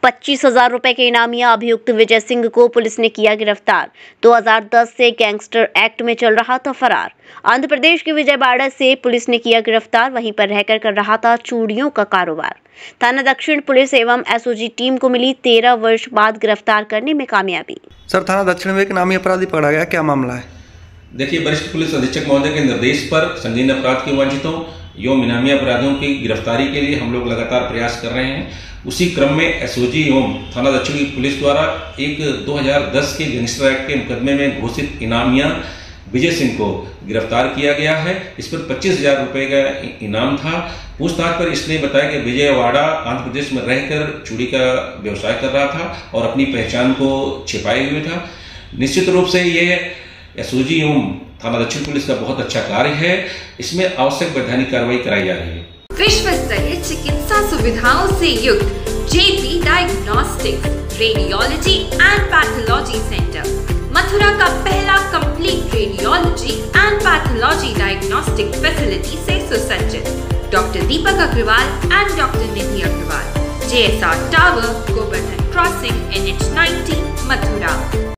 25,000 रुपए के इनामिया अभियुक्त विजय सिंह को पुलिस ने किया गिरफ्तार। 2010 से गैंगस्टर एक्ट में चल रहा था फरार। आंध्र प्रदेश के विजयवाड़ा से पुलिस ने किया गिरफ्तार। वहीं पर रहकर कर रहा था चूड़ियों का कारोबार। थाना दक्षिण पुलिस एवं एसओजी टीम को मिली 13 वर्ष बाद गिरफ्तार करने में कामयाबी। सर, थाना दक्षिण में एक नामी अपराधी पकड़ा गया, क्या मामला है? देखिए, वरिष्ठ पुलिस अधीक्षक महोदय के निर्देश पर संगीन अपराध के वांछितों एवं इनामी अपराधियों की गिरफ्तारी के लिए हम लोग लगातार प्रयास कर रहे हैं। उसी क्रम में एसओजी एवं थाना दक्षिण की पुलिस द्वारा एक 2010 के गैंगस्टर एक्ट के मुकदमे में घोषित इनामिया विजय सिंह को गिरफ्तार किया गया है। इस पर 25,000 रुपए का इनाम था। पूछताछ पर इसने बताया कि विजयवाड़ा आंध्र प्रदेश में रहकर चूड़ी का व्यवसाय कर रहा था और अपनी पहचान को छिपाए हुए था। निश्चित रूप से ये एसओजी एवं थाना दक्षिण पुलिस का बहुत अच्छा कार्य है। इसमें आवश्यक वैधानिक कार्रवाई कराई जा रही है। विश्व स्तरीय चिकित्सा सुविधाओं से युक्त JP diagnostics, radiology and pathology centre, Mathura का पहला complete radiology and pathology diagnostic facility से सुसज्जित। Doctor Deepak Agarwal and doctor Nidhi Agarwal, JSR tower, Govardhan crossing, NH90, Mathura.